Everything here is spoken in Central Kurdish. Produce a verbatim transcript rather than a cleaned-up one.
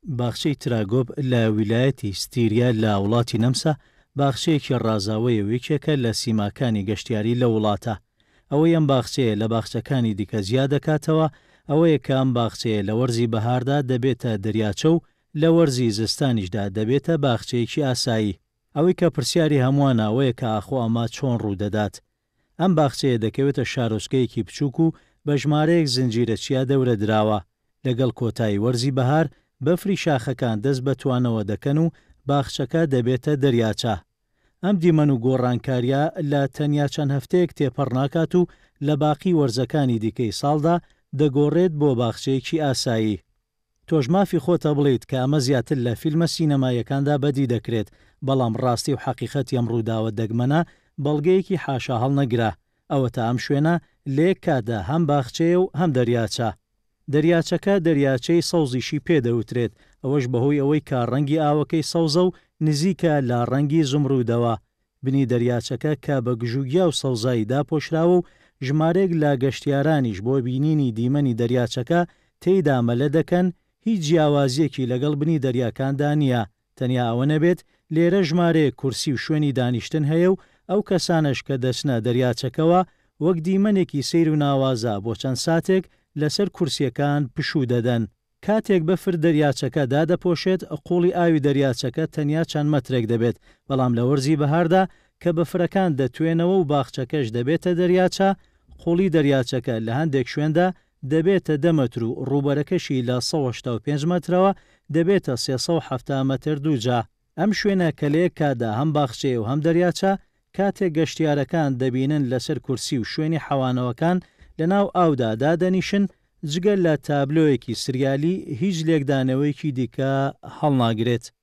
باخچەی تراگۆب لە ویلایەتی ستیریا لە وڵاتی نەمسا باخچەیەکی ڕازاوەیە و یەکێکە لە سیماکانی گەشتیاری لە وڵاتە. ئەوەی ئەم باخچەیە لە باخچەکانی دیکە زیاد دەکاتەوە ئەوەیە کە ئەم باخچەیە لە وەرزی بەهاردا دەبێتە دەریاچە و لە وەرزی زستانیشدا دەبێتە باخچەیەکی ئاسایی. ئەوەی کە پرسیاری هەمووانە ئەوەیە کە ئاخۆ ئەمە چۆن ڕوودەدات. ئەم باخچەیە دەکەوێتە شارۆچکەیەکی بچووک و بە ژمارەیەک زنجیرە چیا دەورە دراوە. لەگەڵ کۆتایی وەرزی بەهار بەفری شاخەکان دەست بەتوانەوە دەکەن و باخچەکە دەبێتە دەریاچە. ئەم دیمەن و گۆڕانکاریە لە تەنیا چەند هەفتەیەک تێپەڕ ناکات و لە باقی وەرزەکانی دیکەی ساڵدا دەگۆڕێت بۆ باخچەیەکی ئاسایی. تۆش مافی خۆتە بڵیت کە ئەمە زیاتر لە فیلمە سینەمایەکاندا بەدی دەکرێت، بەڵام ڕاستی و حەقیقەتی ئەم ڕووداوە دەگمەنە بەڵگەیەکی حاشا هەڵنەگرا. ئەوە تا ئەم شوێنە لە یەک کاتدا هەم باخچەیە و هەم دەریاچە. دەریاچەکە دەریاچەی سەوزیشی پێدەوترێت، ئەوەش بەهۆی ئەوەی کا ڕەنگی ئاوەکەی سەوزە و نزیکە لە ڕەنگی زمرودەوە. بنی دەریاچەکە کە بە گژوگیا و سەوزایی داپۆشراوە و ژمارەیەک لە گەشتیارانیش بۆ بینینی دیمەنی دەریاچەکە تێیدا مەلە دەکەن، هیچ جیاوازیەکی لەگەڵ بنی دەریاکاندا نییە. تەنیا ئەوە نەبێت لێرە ژمارەیە کورسی و شوێنی دانیشتن هەیە و ئەو کەسانش کە دەچنە دەریاچەکەوە وەک دیمەنێکی سیر و ناوازە بۆ چەند ساتێک لەسەر کورسیەکان پشوو دەدەن. کاتێک بەفر دەریاچەکە دادەپۆشێت قوڵی ئاوی دەریاچەکە تەنیا چەند مەترێک دەبێت، بەڵام لە وەرزی بەهاردا کە بەفرەکان دەتوێنەوە و باخچەکەش دەبێتە دەریاچە، قوڵی دەریاچەکە لە هەندێک شوێندا دەبێتە دە مەتر و ڕووبەرەکەشی لە سەد و هەشتا و پێنج مەترەوە دەبێتە سێسەد و هەفتە مەتر دووجا. ئەم شوێنە کە لە یەک کاتدا هەم باخچەیە و هەم دەریاچە، کاتێک گەشتیارەکان دەبینن لەسەر کورسی و شوێنی حەوانەوەکان لەناو ئاودا دادەنیشن، جگەل لە تابلۆیەکی سریالی هیچ لێکدانەوەیکی دیکە هەڵناگرێت.